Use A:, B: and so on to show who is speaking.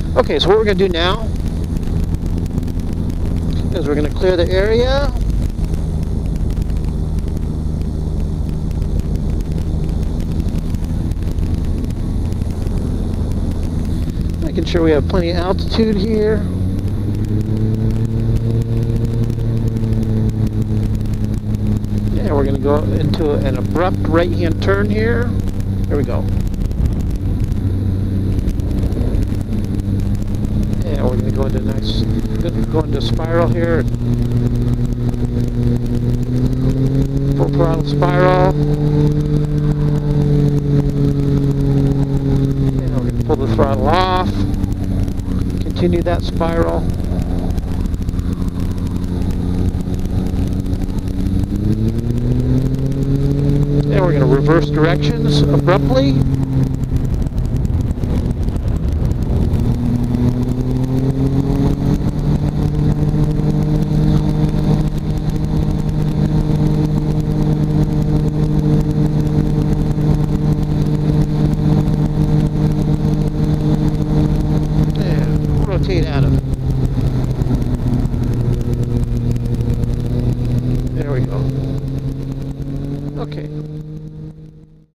A: Okay, so what we're going to do now is we're going to clear the area. Making sure we have plenty of altitude here. And we're going to go into an abrupt right-hand turn here. There we go. And we're going to go into go into spiral here. Full throttle spiral. And we're going to pull the throttle off. Continue that spiral. And we're going to reverse directions abruptly. And rotate out of it. There we go. Okay.